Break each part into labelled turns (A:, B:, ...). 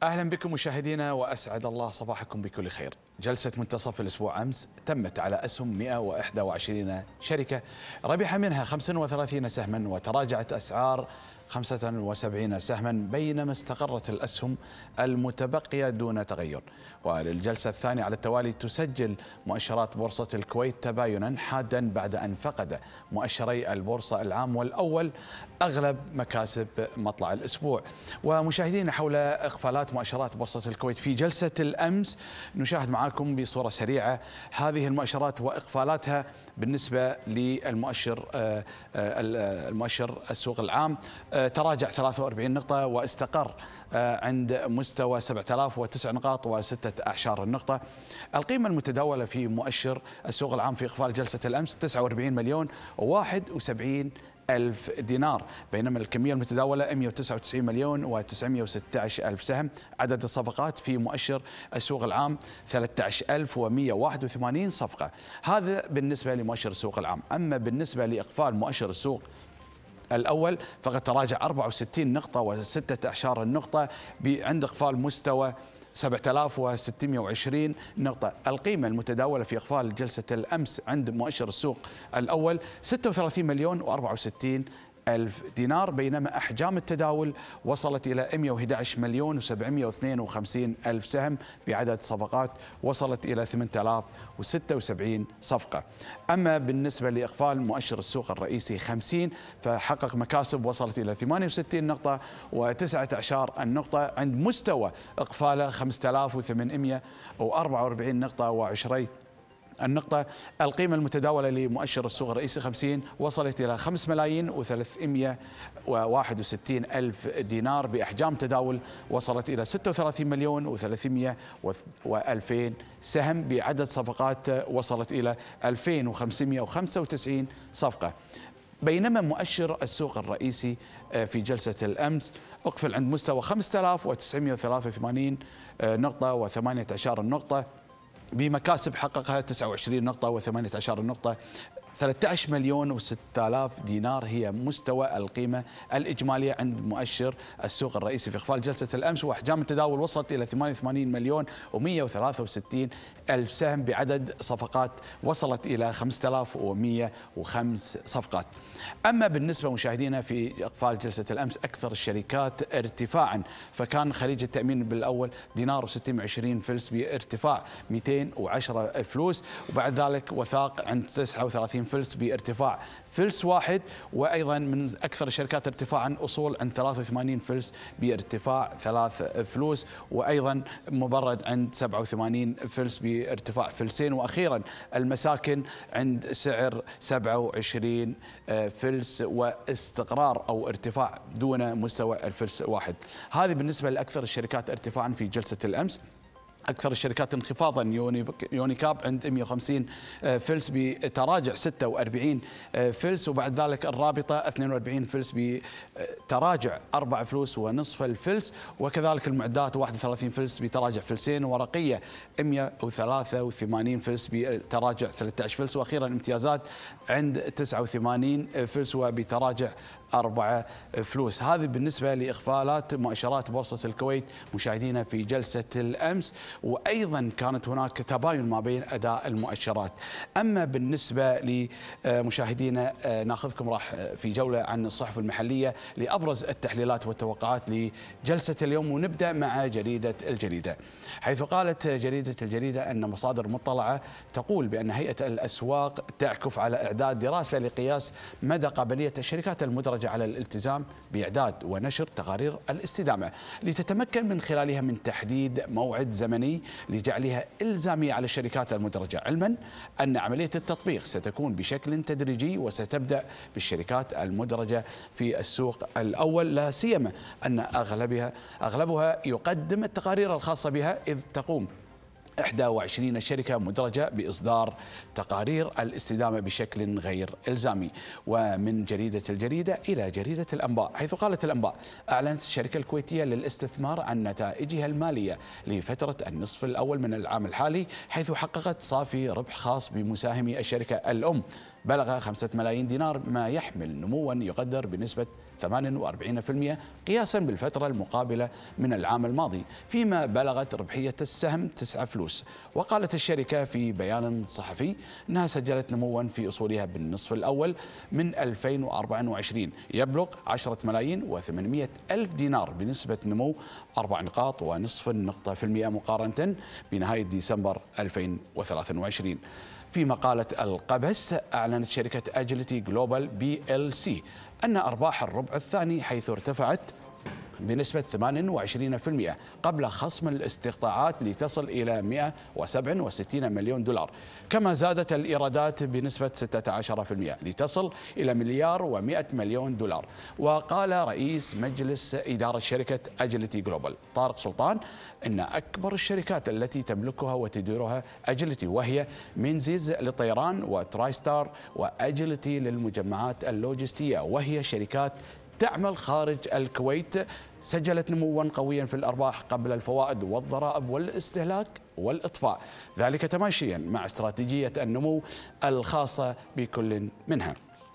A: أهلا بكم مشاهدينا وأسعد الله صباحكم بكل خير. جلسة منتصف الأسبوع أمس تمت على أسهم 121 شركة ربح منها 35 سهما وتراجعت أسعار 75 سهما، بينما استقرت الأسهم المتبقية دون تغير. وللجلسة الثانية على التوالي تسجل مؤشرات بورصة الكويت تباينا حادا بعد أن فقد مؤشري البورصة العام والأول أغلب مكاسب مطلع الأسبوع. ومشاهدينا، حول إقفالات مؤشرات بورصة الكويت في جلسة الأمس نشاهد معاكم بصورة سريعة هذه المؤشرات وإقفالاتها بالنسبة للمؤشر السوق العام. تراجع 43 نقطة واستقر عند مستوى 7009 نقاط و6 أعشار النقطة. القيمة المتداولة في مؤشر السوق العام في إقفال جلسة الأمس 49 مليون و71 ألف دينار، بينما الكمية المتداولة 199 مليون و916 ألف سهم. عدد الصفقات في مؤشر السوق العام 13181 صفقة. هذا بالنسبة لمؤشر السوق العام. أما بالنسبة لإقفال مؤشر السوق الأول فقد تراجع 64 نقطة و6 أعشار النقطة عند إقفال مستوى 7620 نقطة. القيمة المتداولة في إقفال جلسة الأمس عند مؤشر السوق الأول 36 مليون و64 ألف دينار، بينما أحجام التداول وصلت إلى 111 مليون و752 ألف سهم بعدد صفقات وصلت إلى 8076 صفقة. أما بالنسبة لإقفال مؤشر السوق الرئيسي 50 فحقق مكاسب وصلت إلى 68 نقطة و9 أعشار النقطة عند مستوى إقفاله 5844 نقطة و20 النقطة. القيمة المتداولة لمؤشر السوق الرئيسي 50 وصلت إلى 5 ملايين و361 ألف دينار بأحجام تداول وصلت إلى 36 مليون و300 و2000 سهم بعدد صفقات وصلت إلى 2595 صفقة. بينما مؤشر السوق الرئيسي في جلسة الأمس أقفل عند مستوى 5983 نقطة و18 النقطة بمكاسب حققها 29 نقطة و18 نقطة. 13 مليون و6000 دينار هي مستوى القيمة الإجمالية عند مؤشر السوق الرئيسي في إقفال جلسة الأمس، وأحجام التداول وصلت إلى 88 مليون و163 ألف سهم بعدد صفقات وصلت إلى 5105 صفقات. أما بالنسبة مشاهدينا في إقفال جلسة الأمس أكثر الشركات ارتفاعا فكان خليج التأمين بالأول دينار و26 فلس بارتفاع 210 فلوس، وبعد ذلك وثاق عند 39 فلس بارتفاع فلس واحد، وأيضا من أكثر الشركات ارتفاعا أصول عند 83 فلس بارتفاع 3 فلوس، وأيضا مبرد عند 87 فلس بارتفاع فلسين، وأخيرا المساكن عند سعر 27 فلس واستقرار أو ارتفاع دون مستوى الفلس واحد. هذه بالنسبة لأكثر الشركات ارتفاعا في جلسة الأمس. أكثر الشركات انخفاضا يونيكاب عند 150 فلس بتراجع 46 فلس، وبعد ذلك الرابطة 42 فلس بتراجع 4 فلوس ونصف الفلس، وكذلك المعدات 31 فلس بتراجع فلسين، ورقية 183 فلس بتراجع 13 فلس، وأخيرا امتيازات عند 89 فلس وبتراجع 4 فلوس. هذه بالنسبة لإقفالات مؤشرات بورصة الكويت مشاهدينا في جلسة الأمس، وأيضا كانت هناك تباين ما بين أداء المؤشرات. أما بالنسبة لمشاهدينا ناخذكم راح في جولة عن الصحف المحلية لأبرز التحليلات والتوقعات لجلسة اليوم، ونبدأ مع جريدة الجريدة، حيث قالت جريدة الجريدة أن مصادر مطلعة تقول بأن هيئة الأسواق تعكف على إعداد دراسة لقياس مدى قابلية الشركات المدرجة على الالتزام بإعداد ونشر تقارير الاستدامة لتتمكن من خلالها من تحديد موعد زمني لجعلها إلزامية على الشركات المدرجة، علما أن عملية التطبيق ستكون بشكل تدريجي وستبدأ بالشركات المدرجة في السوق الأول، لا سيما أن أغلبها يقدم التقارير الخاصة بها، إذ تقوم 21 شركة مدرجة بإصدار تقارير الاستدامة بشكل غير إلزامي. ومن جريدة الجريدة إلى جريدة الأنباء، حيث قالت الأنباء أعلنت الشركة الكويتية للاستثمار عن نتائجها المالية لفترة النصف الأول من العام الحالي، حيث حققت صافي ربح خاص بمساهمي الشركة الأم بلغ 5 ملايين دينار، ما يحمل نموا يقدر بنسبة 48% قياسا بالفترة المقابلة من العام الماضي، فيما بلغت ربحية السهم 9 فلوس. وقالت الشركة في بيان صحفي أنها سجلت نموا في أصولها بالنصف الأول من 2024 يبلغ 10 ملايين و800 ألف دينار بنسبة نمو 4 نقاط ونصف النقطة في المئة مقارنة بنهاية ديسمبر 2023. في مقالة القبس، أعلنت شركة أجيلتي جلوبال PLC أن أرباح الربع الثاني حيث ارتفعت بنسبة 28% قبل خصم الاستقطاعات لتصل إلى 167 مليون دولار، كما زادت الإيرادات بنسبة 16% لتصل إلى مليار و100 مليون دولار. وقال رئيس مجلس إدارة شركة أجيلتي جلوبال طارق سلطان إن أكبر الشركات التي تملكها وتديرها أجيلتي، وهي مينزيز للطيران وتراي ستار وأجيلتي للمجمعات اللوجستية، وهي شركات تعمل خارج الكويت، سجلت نموا قويا في الأرباح قبل الفوائد والضرائب والاستهلاك والإطفاء، ذلك تماشيا مع استراتيجية النمو الخاصة بكل منها.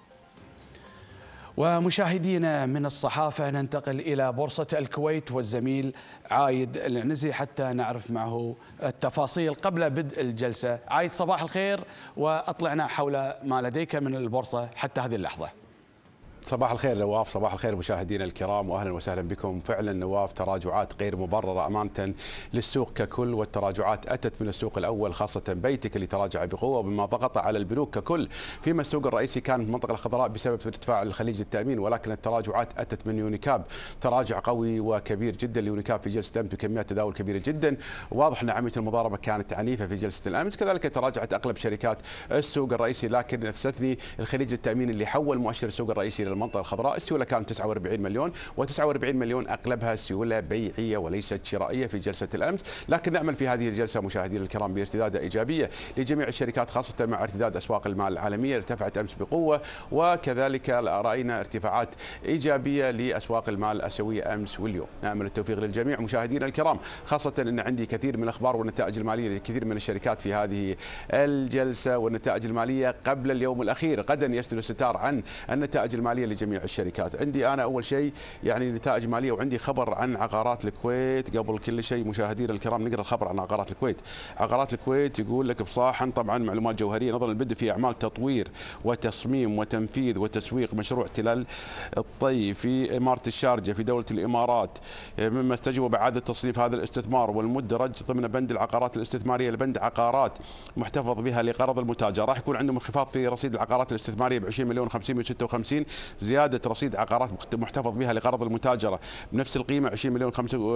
A: ومشاهدينا من الصحافة ننتقل إلى بورصة الكويت والزميل عايد العنزي حتى نعرف معه التفاصيل قبل بدء الجلسة. عايد، صباح الخير، وأطلعنا حول ما لديك من البورصة حتى هذه اللحظة.
B: صباح الخير نواف، صباح الخير مشاهدينا الكرام، واهلا وسهلا بكم. فعلا نواف، تراجعات غير مبرره امانه للسوق ككل، والتراجعات اتت من السوق الاول خاصه بيتك اللي تراجع بقوه بما ضغط على البنوك ككل، فيما السوق الرئيسي كان في المنطقه الخضراء بسبب ارتفاع الخليج التامين، ولكن التراجعات اتت من يونيكاب، تراجع قوي وكبير جدا ليونيكاب في جلسه الامس بكميات تداول كبيره جدا، واضح ان عمليه المضاربه كانت عنيفه في جلسه الامس، كذلك تراجعت اغلب شركات السوق الرئيسي، لكن استثني الخليج التامين اللي حول مؤشر السوق الرئيسي للمنطقه الخضراء. السيوله كانت 49 مليون، و49 مليون اغلبها سيوله بيعيه وليست شرائيه في جلسه الامس، لكن نامل في هذه الجلسه مشاهدينا الكرام بارتداد ايجابيه لجميع الشركات، خاصه مع ارتداد اسواق المال العالميه ارتفعت امس بقوه، وكذلك راينا ارتفاعات ايجابيه لاسواق المال الاسيويه امس واليوم. نامل التوفيق للجميع مشاهدينا الكرام، خاصه ان عندي كثير من الاخبار والنتائج الماليه لكثير من الشركات في هذه الجلسه، والنتائج الماليه قبل اليوم الاخير، غدا يسدل الستار عن النتائج الماليه لجميع الشركات. عندي انا اول شيء يعني نتائج ماليه، وعندي خبر عن عقارات الكويت. قبل كل شيء مشاهدينا الكرام نقرا الخبر عن عقارات الكويت. عقارات الكويت يقول لك بصاحا طبعا معلومات جوهريه، نظرا للبدء في اعمال تطوير وتصميم وتنفيذ وتسويق مشروع تلال الطي في اماره الشارجه في دوله الامارات، مما استجوب اعاده تصنيف هذا الاستثمار والمدرج ضمن بند العقارات الاستثماريه لبند عقارات محتفظ بها لغرض المتاجره. راح يكون عندهم انخفاض في رصيد العقارات الاستثماريه ب 20 مليون 556، زياده رصيد عقارات محتفظ بها لغرض المتاجره بنفس القيمه 20 مليون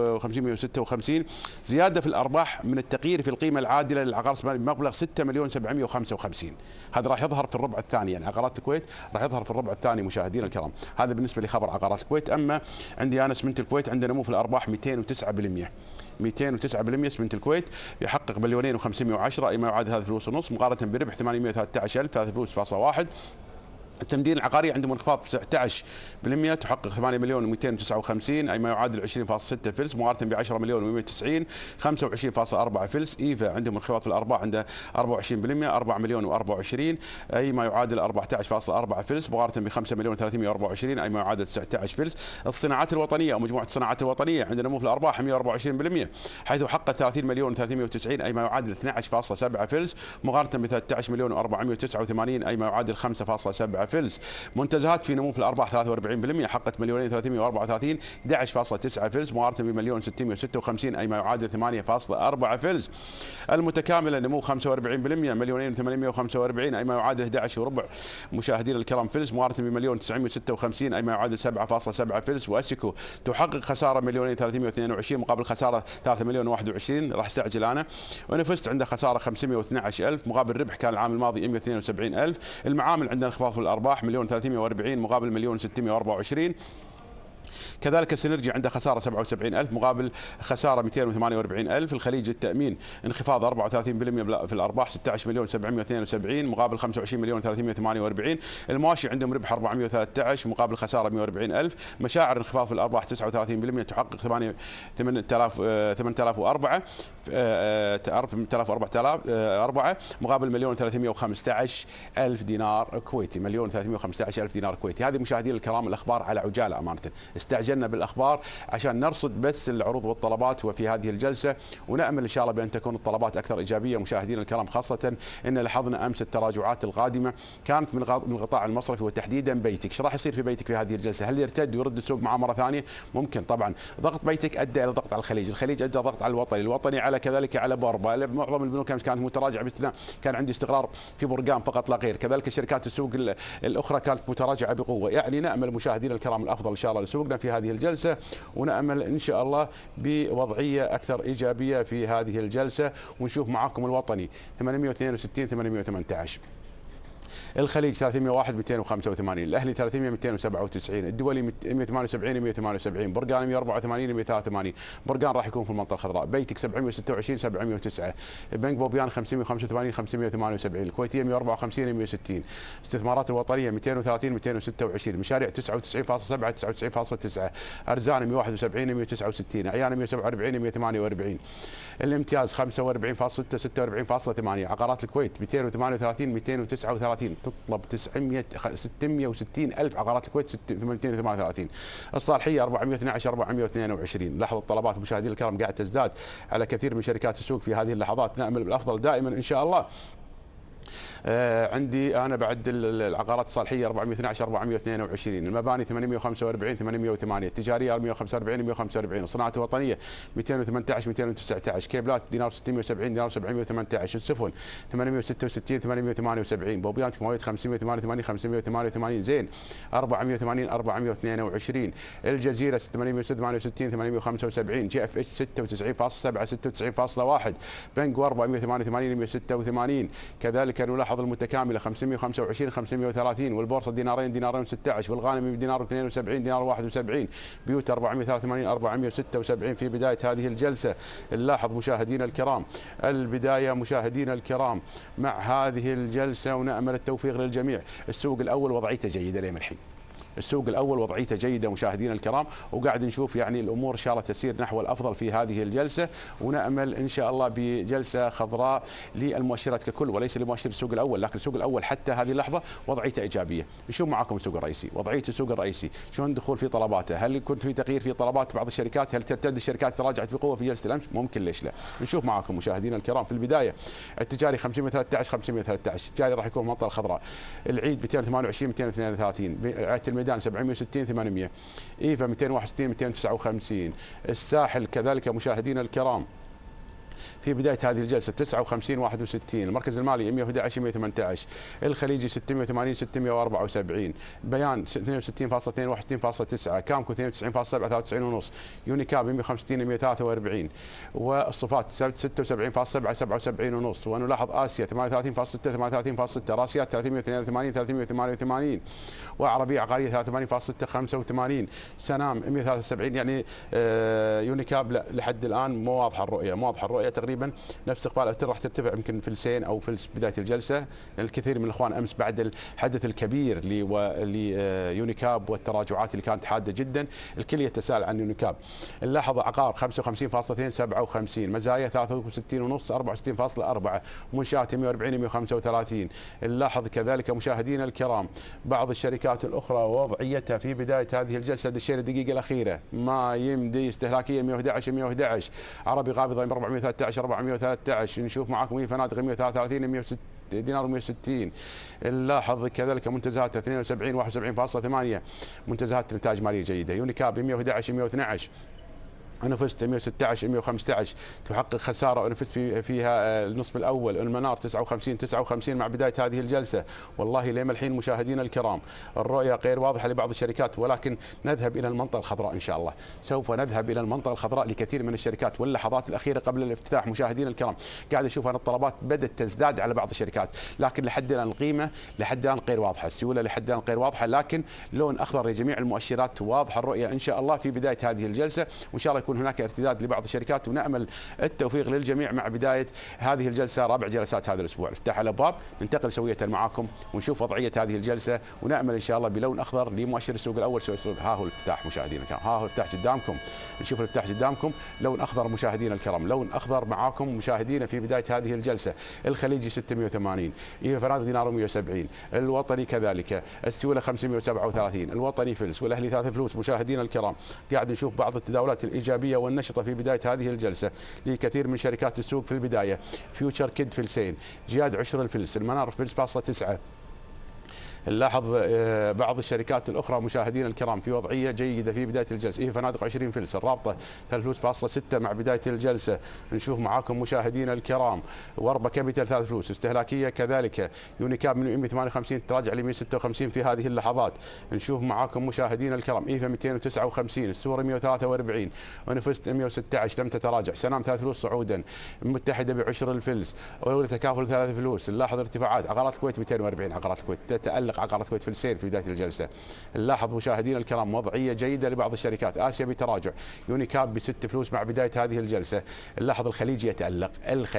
B: 556، زياده في الارباح من التغيير في القيمه العادله للعقارات الاستثماريه بمبلغ 6 مليون 755. هذا راح يظهر في الربع الثاني، يعني عقارات الكويت راح يظهر في الربع الثاني مشاهدينا الكرام. هذا بالنسبه لخبر عقارات الكويت. اما عندي انا اسمنت الكويت عندنا نمو في الارباح 209%، 209% اسمنت الكويت يحقق مليونين و510، اي ما يعادل 3 فلوس ونص، مقارنه بربح 813,000 3 فلوس فاصلة 1. التمدين العقاري عندهم انخفاض 19%، تحقق 8 مليون و259، اي ما يعادل 20.6 فلس، مقارنه ب 10 مليون و190 25.4 فلس. ايفا عندهم انخفاض في الارباح عنده 24%، 4 مليون و24، اي ما يعادل 14.4 فلس، مقارنه ب 5 مليون و324، اي ما يعادل 19 فلس. الصناعات الوطنيه او مجموعه الصناعات الوطنيه عندنا نمو في الارباح 124%، حيث حقق 30 مليون و390، اي ما يعادل 12.7 فلس، مقارنه ب 13 مليون و489، اي ما يعادل 5.7 فلس. منتزهات في نمو في الارباح 43%، حققت مليونين 334، 11.9 فلس، مقارنه بمليون 656، اي ما يعادل 8.4 فلس. المتكامله نمو 45%، مليونين 845، اي ما يعادل 11 وربع مشاهدينا الكرام فلس، مقارنه بمليون 956، اي ما يعادل 7.7 فلس. واسكو تحقق خساره مليونين 322 مقابل خساره 3 مليون و21، راح استعجل انا. ونفست عنده خساره 512,000 مقابل ربح كان العام الماضي 172,000. المعامل عندنا انخفاض في الارباح مليون 340 مقابل مليون 624. كذلك السينرجي عنده خسارة 77,000 مقابل خسارة 248,000. الخليج التأمين انخفاض 34% في الأرباح 16,772,000 مقابل 25,348,000. المواشي عندهم ربح 413 مقابل خسارة 140,000. مشاعر انخفاض في الأرباح 39% تحقق 8,004 مقابل 1,315,000 دينار كويتي. 1,315,000 دينار كويتي. هذه مشاهدينا الكرام الأخبار على عجالة أمانة. استعجلنا بالأخبار عشان نرصد بس العروض والطلبات وفي هذه الجلسة، ونأمل إن شاء الله بأن تكون الطلبات أكثر إيجابية. مشاهدينا الكرام خاصة أن لاحظنا أمس التراجعات القادمة كانت من القطاع المصرفي وتحديدا بيتك. ايش راح يصير في بيتك في هذه الجلسة؟ هل يرتد ويرد السوق معه مرة ثانية؟ ممكن طبعا. ضغط بيتك أدى إلى ضغط على الخليج، الخليج أدى ضغط على الوطني على كذلك على بوربا. معظم البنوك كانت متراجعة باستثناء كان عندي استقرار في برقان فقط لا غير. كذلك شركات السوق الأخرى كانت متراجعة بقوة. يعني نأمل مشاهدينا الكرام الأفضل إن شاء الله لسوقنا في هذه الجلسة، ونأمل إن شاء الله بوضعية أكثر إيجابية في هذه الجلسة. ونشوف معاكم الوطني 862 818، الخليج 301 285، الاهلي 300 297، الدولي 178 178، برقان 184 183. برقان راح يكون في المنطقه الخضراء. بيتك 726 709، بنك بوبيان 585 578، الكويتيه 154 160، استثمارات الوطنيه 230 226، مشاريع 99.7 99.9، ارزان 171 169، اعيان 147 148، الامتياز 45.6 46.8، عقارات الكويت 238 239 تطلب 660 ألف عقارات الكويت 238. الصالحية 412 422. لاحظوا الطلبات مشاهدينا الكرام قاعد تزداد على كثير من شركات السوق في هذه اللحظات. نأمل بالأفضل دائما إن شاء الله. عندي انا بعد العقارات الصالحيه 412 422، المباني 845 808، التجاريه 145 145، الصناعه الوطنيه 218 219، كيبلات دينار 670 دينار 718، السفن 866 878، بوبيانت مواد 588 588، زين 480 422، الجزيره 868 875، جي اف اتش 96.7 96.1، بنك 488 186. كذلك نلاحظ المتكامله 525 530، والبورصه دينارين دينارين 16، والغانم بدينار 72 دينار 71، بيوت 483 476 في بدايه هذه الجلسه. نلاحظ مشاهدينا الكرام البدايه مشاهدينا الكرام مع هذه الجلسه، ونامل التوفيق للجميع. السوق الاول وضعيته جيده لين الحين، السوق الاول وضعيته جيده مشاهدينا الكرام، وقاعد نشوف يعني الامور ان شاء الله تسير نحو الافضل في هذه الجلسه، ونامل ان شاء الله بجلسه خضراء للمؤشرات ككل وليس لمؤشر السوق الاول. لكن السوق الاول حتى هذه اللحظه وضعيته ايجابيه. نشوف معكم السوق الرئيسي، وضعيه السوق الرئيسي شلون دخول في طلباته، هل كنت في تغيير في طلبات بعض الشركات، هل ترتد الشركات تراجعت بقوه في جلسه الامس؟ ممكن، ليش لا. نشوف معكم مشاهدينا الكرام. في البدايه التجاري 513 513، التجاري راح يكون المنطقه الخضراء. العيد 228 232، رعايه الميدان 760 800، ايفا 261 259، الساحل كذلك مشاهدينا الكرام في بداية هذه الجلسة 59 61، المركز المالي 111 118، الخليجي 680 674، بيان 62.2 61.9، كامكو 92.7 93.5، يونيكاب 165 143، والصفات 76.7 77.5، ونلاحظ آسيا 38.6 38.6، راسيات 382 388، وعربية عقارية 83.6 85، سنام 173. يعني يونيكاب لحد الآن مو واضحة الرؤية، مو واضحة الرؤية تقريبا نفس استقبال راح ترتفع يمكن في السين او في بدايه الجلسه. الكثير من الاخوان امس بعد الحدث الكبير ليونيكاب والتراجعات اللي كانت حاده جدا الكل يتساءل عن يونيكاب. نلاحظ عقار 55.2 57، مزايا 63.5 64.4، منشات 140 135. نلاحظ كذلك مشاهدينا الكرام بعض الشركات الاخرى وضعيتها في بدايه هذه الجلسه دشينا الدقيقه الاخيره ما يمدي. استهلاكيه 111 111، عربي قابضه 413 413. نشوف معاكم هي فنادق 133 160 دينار 160. نلاحظ كذلك منتزهات 72 71.8، منتزهات انتاج مالي جيده. يونيكاب 111 112، انا فزت 116 115 تحقق خساره وانا فزت فيها النصف الاول. المنار 59 مع بدايه هذه الجلسه. والله لما الحين مشاهدينا الكرام الرؤيه غير واضحه لبعض الشركات، ولكن نذهب الى المنطقه الخضراء ان شاء الله. سوف نذهب الى المنطقه الخضراء لكثير من الشركات. واللحظات الاخيره قبل الافتتاح مشاهدينا الكرام قاعد اشوف ان الطلبات بدات تزداد على بعض الشركات، لكن لحد الان القيمه لحد الان غير واضحه، السيوله لحد الان غير واضحه، لكن لون اخضر لجميع المؤشرات واضحه الرؤيه ان شاء الله في بدايه هذه الجلسه، وان شاء الله يكون هناك ارتداد لبعض الشركات، ونامل التوفيق للجميع مع بدايه هذه الجلسه رابع جلسات هذا الاسبوع. افتح الابواب ننتقل سويه معكم ونشوف وضعيه هذه الجلسه، ونامل ان شاء الله بلون اخضر لمؤشر السوق الاول. ها هو الافتتاح مشاهدينا الكرام، ها هو الافتتاح قدامكم، نشوف الافتتاح قدامكم لون اخضر مشاهدينا الكرام، لون اخضر معاكم مشاهدينا في بدايه هذه الجلسه. الخليجي 680، ايفا فنادق دينار 170، الوطني كذلك، السيوله 537، الوطني فلس، والاهلي 3 فلوس مشاهدينا الكرام. قاعد نشوف بعض التداولات الايجابيه والنشطه في بدايه هذه الجلسه لكثير من شركات السوق في البدايه. فيوتشر كيد فلسين، جياد عشر الفلس، المنار فلس فاصلة 9. نلاحظ بعض الشركات الاخرى مشاهدينا الكرام في وضعيه جيده في بدايه الجلسه. ايه فنادق 20 فلس، الرابطه 3 فلوس فاصلة 6 مع بدايه الجلسه. نشوف معاكم مشاهدينا الكرام وربه كابيتال 3 فلوس، استهلاكيه كذلك، يونيكاب من 158 تراجع ل 156 في هذه اللحظات. نشوف معاكم مشاهدينا الكرام ايفا 259، السوري 143، ونفست 116 لم تتراجع، سنام 3 فلوس صعودا، المتحده بعشر الفلس، تكافل 3 فلوس. نلاحظ ارتفاعات عقارات الكويت 240، عقارات الكويت تتألق عقارات الكويت فلسين في بدايه الجلسه. نلاحظ مشاهدينا الكرام وضعيه جيده لبعض الشركات. اسيا بتراجع، يونيكاب ب6 فلوس مع بدايه هذه الجلسه. نلاحظ الخليجي يتالق،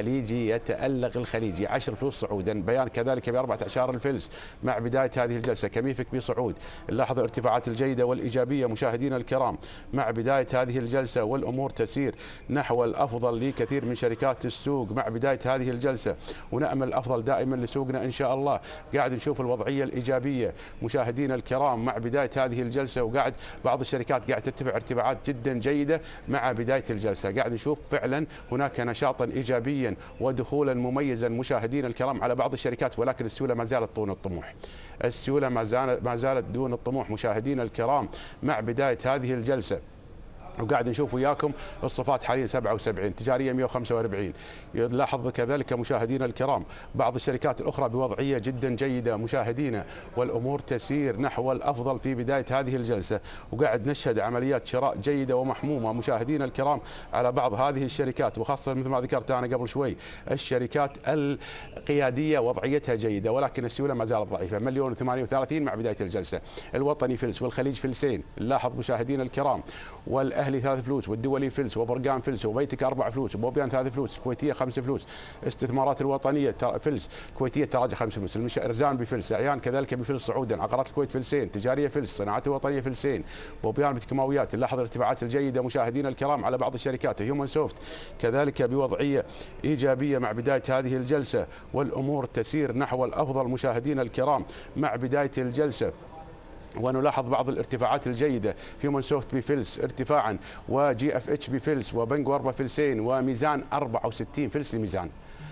B: الخليجي 10 فلوس صعودا، بيان كذلك ب14 الفلس مع بدايه هذه الجلسه، كميفك بصعود. نلاحظ الارتفاعات الجيده والايجابيه مشاهدينا الكرام مع بدايه هذه الجلسه، والامور تسير نحو الافضل لكثير من شركات السوق مع بدايه هذه الجلسه، ونامل الافضل دائما لسوقنا ان شاء الله. قاعد نشوف الوضعيه الايجابيه مشاهدينا الكرام مع بدايه هذه الجلسه، وقاعد بعض الشركات قاعد ترتفع ارتفاعات جدا جيده مع بدايه الجلسه. قاعد نشوف فعلا هناك نشاطا ايجابيا ودخولا مميزا مشاهدينا الكرام على بعض الشركات، ولكن السيوله ما زالت دون الطموح. السيوله ما زالت دون الطموح مشاهدينا الكرام مع بدايه هذه الجلسه. وقاعد نشوف وياكم الصفات حاليا 77، تجاريه 145. نلاحظ كذلك مشاهدينا الكرام بعض الشركات الاخرى بوضعيه جدا جيده مشاهدينا، والامور تسير نحو الافضل في بدايه هذه الجلسه، وقاعد نشهد عمليات شراء جيده ومحمومه مشاهدينا الكرام على بعض هذه الشركات، وخاصه مثل ما ذكرت انا قبل شوي الشركات القياديه وضعيتها جيده، ولكن السيوله ما زالت ضعيفه. 1,038 مع بدايه الجلسه. الوطني فلس والخليج فلسين. نلاحظ مشاهدينا الكرام والاهلي 3 فلوس، والدولي فلس، وبرقان فلس، وبيتك 4 فلوس، وبوبيان 3 فلوس، الكويتيه 5 فلوس، استثمارات الوطنيه فلس، كويتيه تراجع 5 فلوس، رزان بفلس، اعيان كذلك بفلس صعودا، عقارات الكويت فلسين، تجاريه فلس، صناعات الوطنيه فلسين، بوبيان بكيماويات. نلاحظ الارتفاعات الجيده مشاهدينا الكرام على بعض الشركات. هيومن سوفت كذلك بوضعيه ايجابيه مع بدايه هذه الجلسه، والامور تسير نحو الافضل مشاهدينا الكرام مع بدايه الجلسه. ونلاحظ بعض الارتفاعات الجيده، هيومن سوفت بفلس ارتفاعا، وجي اف اتش بفلس، وبنك واربا فلسين، وميزان 64 فلس لميزان،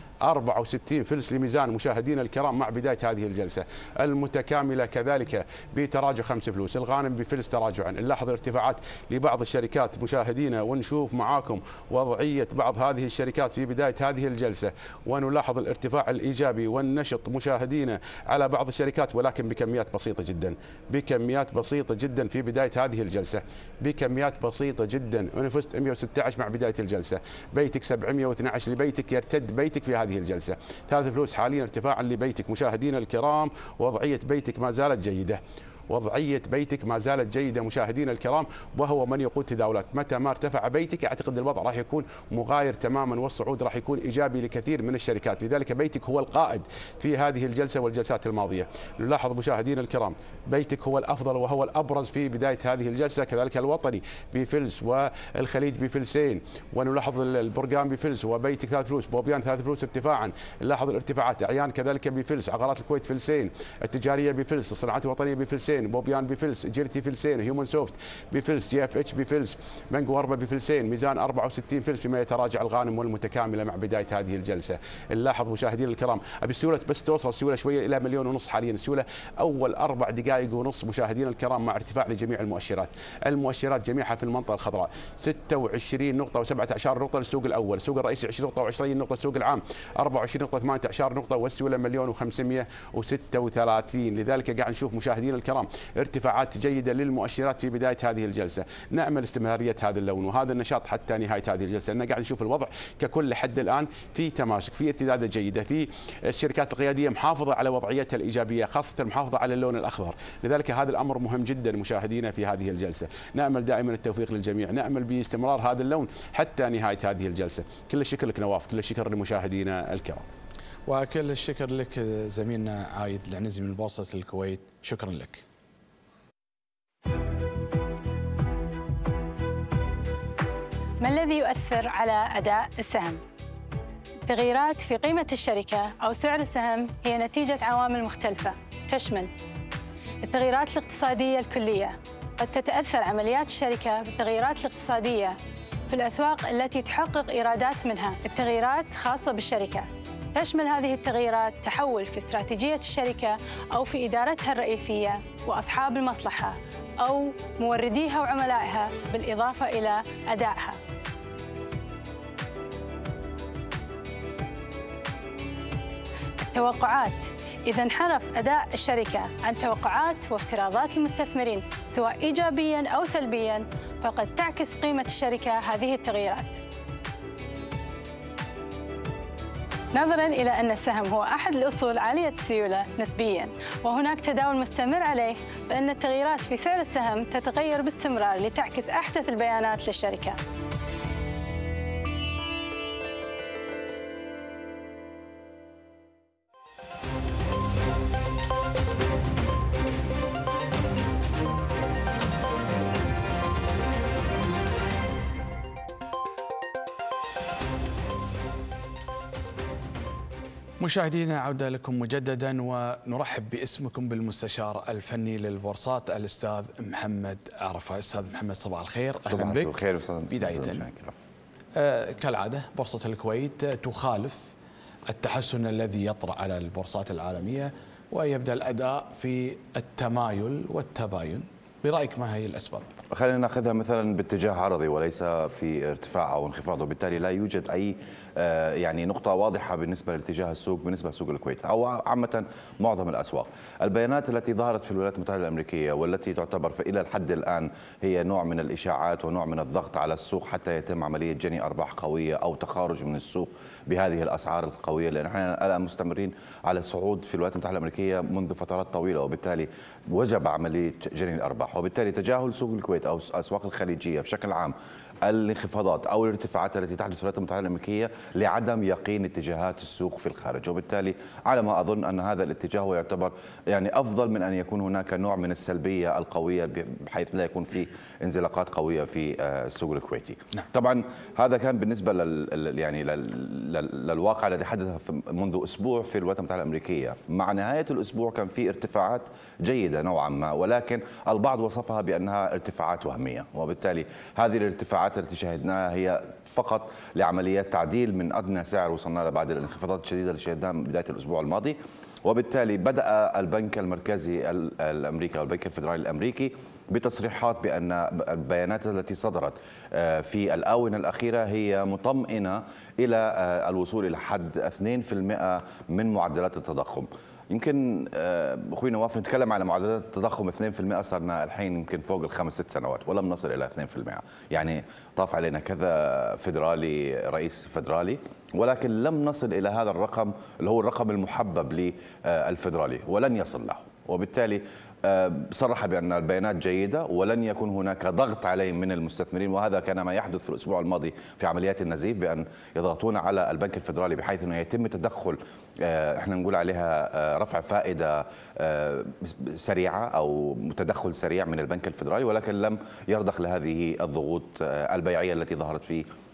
B: 64 فلس لميزان مشاهدينا الكرام مع بدايه هذه الجلسه. المتكامله كذلك بتراجع 5 فلوس، الغانم بفلس تراجعا. نلاحظ ارتفاعات لبعض الشركات مشاهدينا، ونشوف معاكم وضعيه بعض هذه الشركات في بدايه هذه الجلسه، ونلاحظ الارتفاع الايجابي والنشط مشاهدينا على بعض الشركات، ولكن بكميات بسيطه جدا، بكميات بسيطه جدا في بدايه هذه الجلسه، بكميات بسيطه جدا. ونفست 116 مع بدايه الجلسه. بيتك 712 لبيتك، يرتد بيتك في هذه الجلسة. 3 فلوس حاليا ارتفاعا لبيتك مشاهدينا الكرام، وضعية بيتك ما زالت جيدة، وضعية بيتك ما زالت جيدة مشاهدينا الكرام، وهو من يقود تداولات. متى ما ارتفع بيتك اعتقد الوضع راح يكون مغاير تماما، والصعود راح يكون ايجابي لكثير من الشركات، لذلك بيتك هو القائد في هذه الجلسة والجلسات الماضية. نلاحظ مشاهدينا الكرام بيتك هو الافضل وهو الابرز في بداية هذه الجلسة، كذلك الوطني بفلس، والخليج بفلسين، ونلاحظ البرقان بفلس، وبيتك 3 فلوس، بوبيان 3 فلوس ارتفاعا. نلاحظ الارتفاعات، اعيان كذلك بفلس، عقارات الكويت فلسين، التجارية بفلس، الصناعات الوطنية بفلسين، بفلسين، بوبيان بفلس، جيرتي فلسين، هيومن سوفت بفلس، جي اف اتش بفلس، مانجو 4 بفلسين، ميزان 64 فلس، فيما يتراجع الغانم والمتكامله مع بدايه هذه الجلسه. نلاحظ مشاهدينا الكرام، ابي السيوله بس توصل السيوله شويه الى 1.5 مليون حاليا، السيوله اول 4 دقائق ونص مشاهدينا الكرام مع ارتفاع لجميع المؤشرات، المؤشرات جميعها في المنطقه الخضراء، 26 نقطه و17 نقطه للسوق الاول، السوق الرئيسي 20 نقطه و20 نقطه، السوق العام 24 نقطه 18 نقطه، والسيوله 1,536. لذلك قاعد نشوف مشاهدينا الكرام ارتفاعات جيده للمؤشرات في بدايه هذه الجلسه، نامل استمراريه هذا اللون وهذا النشاط حتى نهايه هذه الجلسه، لان قاعد نشوف الوضع ككل لحد الان في تماسك، في ارتداده جيده، في الشركات القياديه محافظه على وضعيتها الايجابيه، خاصه المحافظه على اللون الاخضر، لذلك هذا الامر مهم جدا مشاهدينا في هذه الجلسه، نامل دائما التوفيق للجميع، نامل باستمرار هذا اللون حتى نهايه هذه الجلسه. كل الشكر لك نواف، كل الشكر لمشاهدينا الكرام.
A: وكل الشكر لك زميلنا عايد العنزي من بورصة الكويت، شكرا لك.
C: ما الذي يؤثر على أداء السهم؟ تغييرات في قيمة الشركة أو سعر السهم هي نتيجة عوامل مختلفة تشمل التغييرات الاقتصادية الكلية. قد تتأثر عمليات الشركة بالتغييرات الاقتصادية في الأسواق التي تحقق إيرادات منها. التغييرات خاصة بالشركة، تشمل هذه التغييرات تحول في استراتيجية الشركة أو في إدارتها الرئيسية وأصحاب المصلحة أو مورديها وعملائها، بالإضافة إلى أدائها. التوقعات، إذا انحرف أداء الشركة عن توقعات وافتراضات المستثمرين سواء إيجابياً أو سلبياً، فقد تعكس قيمة الشركة هذه التغييرات. نظراً إلى أن السهم هو أحد الأصول عالية السيولة نسبياً وهناك تداول مستمر عليه، فإن التغييرات في سعر السهم تتغير باستمرار لتعكس أحدث البيانات للشركة.
A: مشاهدينا، عودة لكم مجددا ونرحب باسمكم بالمستشار الفني للبورصات الأستاذ محمد عرفة. أستاذ محمد صباح الخير، أهلا بك.
D: صباح الخير.
A: بداية كالعادة بورصة الكويت تخالف التحسن الذي يطرأ على البورصات العالمية ويبدأ الأداء في التمايل والتباين، برأيك ما هي الأسباب؟
D: خلينا ناخذها مثلا باتجاه عرضي وليس في ارتفاع او انخفاض، وبالتالي لا يوجد اي يعني نقطه واضحه بالنسبه لاتجاه السوق بالنسبه لسوق الكويت او عامه معظم الاسواق. البيانات التي ظهرت في الولايات المتحده الامريكيه والتي تعتبر الى الحد الان هي نوع من الاشاعات ونوع من الضغط على السوق حتى يتم عمليه جني ارباح قويه او تخارج من السوق بهذه الاسعار القويه، لان احنا الان مستمرين على الصعود في الولايات المتحده الامريكيه منذ فترات طويله، وبالتالي وجب عمليه جني الارباح، وبالتالي تجاهل سوق الكويت او الاسواق الخليجيه بشكل عام الانخفاضات او الارتفاعات التي تحدث في الولايات المتحده الامريكيه لعدم يقين اتجاهات السوق في الخارج، وبالتالي على ما اظن ان هذا الاتجاه هو يعتبر يعني افضل من ان يكون هناك نوع من السلبيه القويه بحيث لا يكون في انزلاقات قويه في السوق الكويتي.
A: نعم.
D: طبعا هذا كان بالنسبه للواقع الذي حدث منذ اسبوع في الولايات المتحده الامريكيه. مع نهايه الاسبوع كان في ارتفاعات جيده نوعا ما، ولكن البعض وصفها بانها ارتفاعات وهميه، وبالتالي هذه الارتفاعات التي شاهدناها هي فقط لعمليات تعديل من ادنى سعر وصلنا له بعد الانخفاضات الشديده اللي شهدناها من بدايه الاسبوع الماضي. وبالتالي بدأ البنك المركزي الامريكي او البنك الفيدرالي الامريكي بتصريحات بان البيانات التي صدرت في الاونه الاخيره هي مطمئنه الى الوصول الى حد 2% من معدلات التضخم. يمكن اخوي نواف نتكلم على معدلات التضخم 2%، صرنا الحين يمكن فوق ال5 6 سنوات ولم نصل الى 2%، يعني طاف علينا كذا فيدرالي رئيس فيدرالي ولكن لم نصل الى هذا الرقم اللي هو الرقم المحبب للفيدرالي ولن يصل له، وبالتالي صرح بأن البيانات جيدة ولن يكون هناك ضغط عليهم من المستثمرين، وهذا كان ما يحدث في الأسبوع الماضي في عمليات النزيف بأن يضغطون على البنك الفيدرالي بحيث أنه يتم تدخل احنا نقول عليها رفع فائدة سريعة أو تدخل سريع من البنك الفيدرالي، ولكن لم يرضخ لهذه الضغوط البيعية التي ظهرت في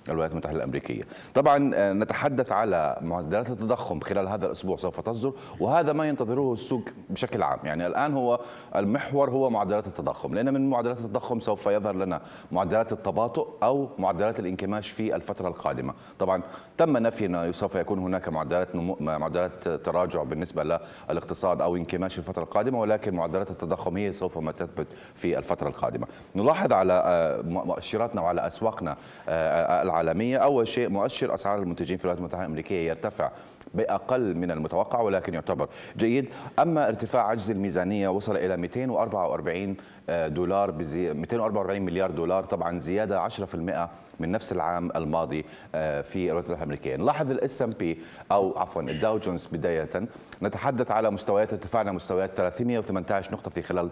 D: الولايات المتحدة الأمريكية. طبعا نتحدث على معدلات التضخم خلال هذا الأسبوع سوف تصدر، وهذا ما ينتظره السوق بشكل عام. يعني الآن هو المحور هو معدلات التضخم، لأن من معدلات التضخم سوف يظهر لنا معدلات التباطؤ أو معدلات الانكماش في الفترة القادمة. طبعا تم نفي أنه سوف يكون هناك معدلات تراجع بالنسبة للاقتصاد أو انكماش في الفترة القادمة، ولكن معدلات التضخم هي سوف ما تثبت في الفترة القادمة. نلاحظ على مؤشراتنا وعلى أسواقنا العالمية. أول شيء مؤشر أسعار المنتجين في الولايات المتحدة الأمريكية يرتفع بأقل من المتوقع ولكن يعتبر جيد. أما ارتفاع عجز الميزانية وصل إلى 244 دولار 244 مليار دولار، طبعا زيادة 10% من نفس العام الماضي في الولايات المتحدة الأمريكية. نلاحظ الاس ام بي أو عفوا الداو جونز بداية، نتحدث على مستويات ارتفاعنا مستويات 318 نقطة في خلال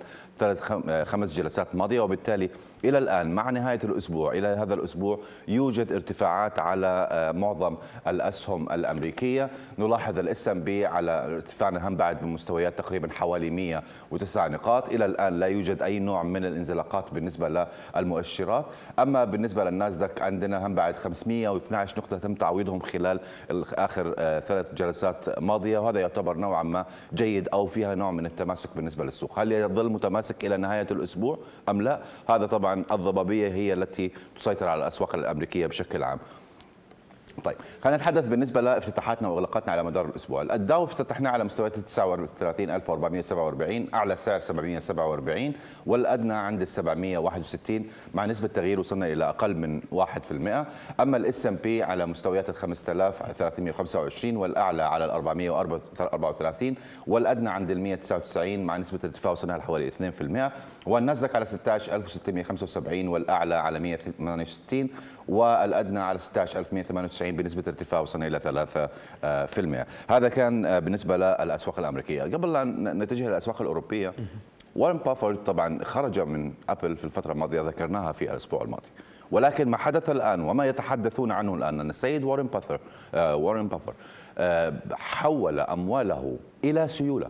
D: 5 جلسات ماضية، وبالتالي إلى الآن مع نهاية الأسبوع إلى هذا الأسبوع يوجد ارتفاعات على معظم الأسهم الأمريكية. نلاحظ الاس ام بي على ارتفاعنا هم بعد بمستويات تقريبا حوالي 109 نقاط. إلى الآن لا يوجد أي نوع من الانزلاقات بالنسبة للمؤشرات. أما بالنسبة للناسداك عندنا هم بعد 512 نقطة تم تعويضهم خلال آخر 3 جلسات ماضية، وهذا يعتبر نوعا ما جيد أو فيها نوع من التماسك بالنسبة للسوق. هل يظل متماسك إلى نهاية الأسبوع أم لا؟ هذا طبعا الضبابية هي التي تسيطر على الأسواق الأمريكية بشكل عام. طيب خلينا نتحدث بالنسبه لافتتاحاتنا واغلاقاتنا على مدار الاسبوع. الداو افتتحنا على مستويات 39447، اعلى سعر 747 والادنى عند 761 مع نسبه تغيير وصلنا الى اقل من 1%. اما الاس ام بي على مستويات 5325 والاعلى على 434 والادنى عند 199 مع نسبه ارتفاع وصلنا لحوالي 2%. والناسداك على 16675 والاعلى على 168 والادنى على 16198 بنسبة ارتفاع وصلنا إلى 3%. هذا كان بالنسبة للأسواق الأمريكية. قبل أن نتجه للأسواق الأوروبية، وارن بافورد طبعا خرج من أبل في الفترة الماضية، ذكرناها في الأسبوع الماضي، ولكن ما حدث الآن وما يتحدثون عنه الآن أن السيد وارن بافر حول أمواله إلى سيولة،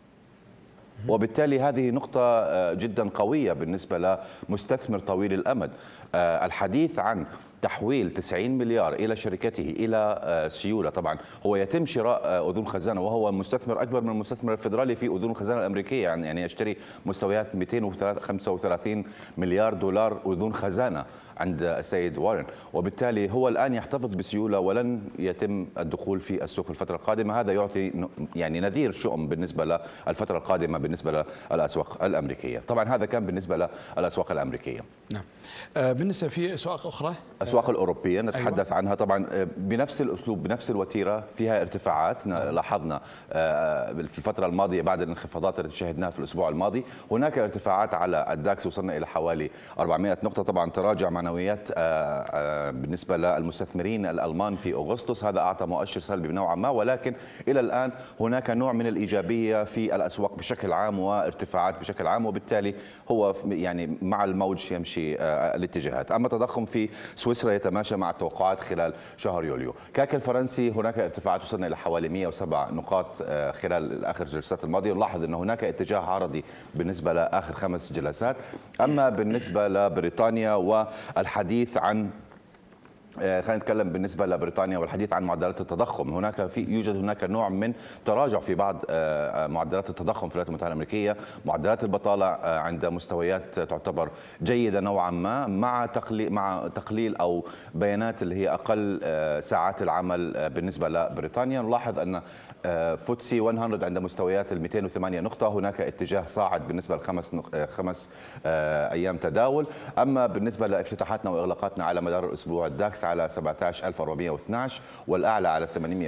D: وبالتالي هذه نقطة جدا قوية بالنسبة لمستثمر طويل الأمد. الحديث عن تحويل 90 مليار إلى شركته إلى سيولة، طبعا هو يتم شراء أذون خزانة، وهو مستثمر أكبر من المستثمر الفيدرالي في أذون الخزانة الأمريكية، يعني يشتري مستويات 235 مليار دولار أذون خزانة عند السيد وارن، وبالتالي هو الآن يحتفظ بسيولة ولن يتم الدخول في السوق الفترة القادمة. هذا يعطي يعني نذير شؤم بالنسبة للفترة القادمة بالنسبة للأسواق الأمريكية. طبعا هذا كان بالنسبة للأسواق الأمريكية.
A: نعم. بالنسبة في أسواق أخرى،
D: الأسواق الأوروبية نتحدث عنها طبعا بنفس الأسلوب بنفس الوتيرة، فيها ارتفاعات لاحظنا في الفترة الماضية بعد الانخفاضات التي شهدناها في الأسبوع الماضي. هناك ارتفاعات على الداكس وصلنا إلى حوالي 400 نقطة. طبعا تراجع معنويات بالنسبة للمستثمرين الألمان في أغسطس، هذا أعطى مؤشر سلبي نوعا ما، ولكن إلى الآن هناك نوع من الإيجابية في الأسواق بشكل عام وارتفاعات بشكل عام، وبالتالي هو يعني مع الموج يمشي الاتجاهات. أما التضخم في سويسرا يتماشى مع التوقعات خلال شهر يوليو. كاك الفرنسي هناك ارتفاعات وصلنا إلى حوالي 107 نقاط خلال آخر جلسات الماضية، نلاحظ أن هناك اتجاه عرضي بالنسبة لآخر 5 جلسات. أما بالنسبة لبريطانيا والحديث عن خلينا نتكلم بالنسبه لبريطانيا والحديث عن معدلات التضخم، يوجد هناك نوع من تراجع في بعض معدلات التضخم في الولايات المتحده الامريكيه. معدلات البطاله عند مستويات تعتبر جيده نوعا ما، مع تقليل او بيانات اللي هي اقل ساعات العمل بالنسبه لبريطانيا. نلاحظ ان فوتسي 100 عند مستويات 208 نقطه، هناك اتجاه صاعد بالنسبه ل5 ايام تداول. اما بالنسبه لافتتاحاتنا واغلاقاتنا على مدار الاسبوع، الداكس على 17412 والاعلى على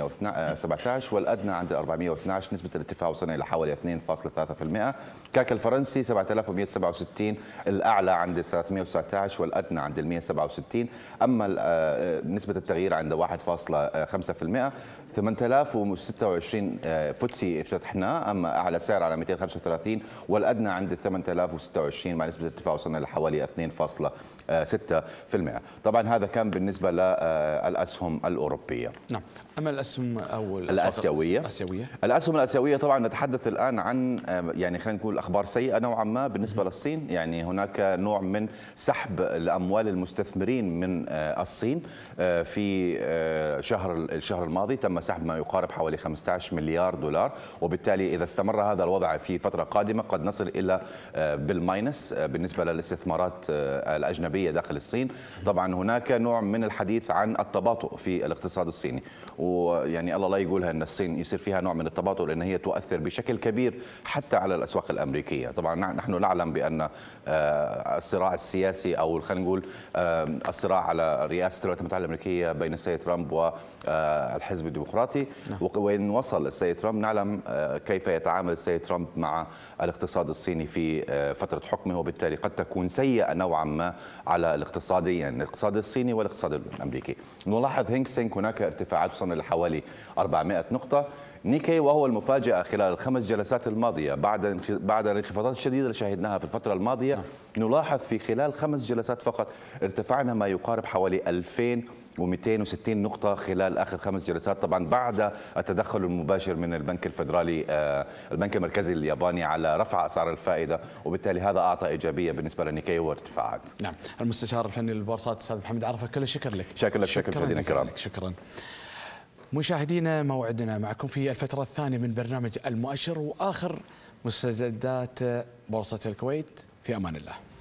D: 817 والادنى عند 412، نسبه الارتفاع وصلنا الى حوالي 2.3%. كاك الفرنسي 7167 الاعلى عند 319 والادنى عند 167. اما نسبه التغيير عند 1.5%. 8026 فوتسي افتتحناه، اما اعلى سعر على 235 والادنى عند 8026 مع نسبه ارتفاع وصلنا لحوالي 6%. طبعا هذا كان بالنسبة للأسهم الأوروبية.
A: نعم. أما الأسهم أو
D: الآسيوية الأسهم الآسيوية طبعا نتحدث الآن عن يعني خلينا نقول أخبار سيئة نوعا ما بالنسبة للصين. يعني هناك نوع من سحب الأموال المستثمرين من الصين. في الشهر الماضي تم سحب ما يقارب حوالي 15 مليار دولار، وبالتالي إذا استمر هذا الوضع في فترة قادمة قد نصل إلى بالماينس بالنسبة للاستثمارات الأجنبية داخل الصين. طبعا هناك نوع من الحديث عن التباطؤ في الاقتصاد الصيني، ويعني الله لا يقولها أن الصين يصير فيها نوع من التباطؤ لأن هي تؤثر بشكل كبير حتى على الأسواق الأمريكية. طبعا نحن نعلم بأن الصراع السياسي أو خلينا نقول الصراع على رئاسة الولايات المتحدة الأمريكية بين السيد ترامب والحزب الديمقراطي، وين وصل السيد ترامب نعلم كيف يتعامل السيد ترامب مع الاقتصاد الصيني في فترة حكمه، وبالتالي قد تكون سيئة نوعا ما على الاقتصادين، الاقتصاد الصيني والاقتصاد الأمريكي. نلاحظ هينغ سينغ هناك ارتفاعات وصلنا لحوالي 400 نقطة. نيكي وهو المفاجأة خلال الخمس جلسات الماضية بعد الانخفاضات الشديدة اللي شاهدناها في الفترة الماضية، نلاحظ في خلال 5 جلسات فقط ارتفعنا ما يقارب حوالي 2260 نقطة خلال آخر 5 جلسات، طبعا بعد التدخل المباشر من البنك الفيدرالي البنك المركزي الياباني على رفع أسعار الفائدة، وبالتالي هذا أعطى إيجابية بالنسبة لنيكي وارتفاعات.
A: نعم. المستشار الفني للبورصات الأستاذ محمد عرفة، كل الشكر لك.
D: شكرا مشاهدينا الكرام.
A: شكرا. مشاهدينا موعدنا معكم في الفترة الثانية من برنامج المؤشر وآخر مستجدات بورصة الكويت. في أمان الله.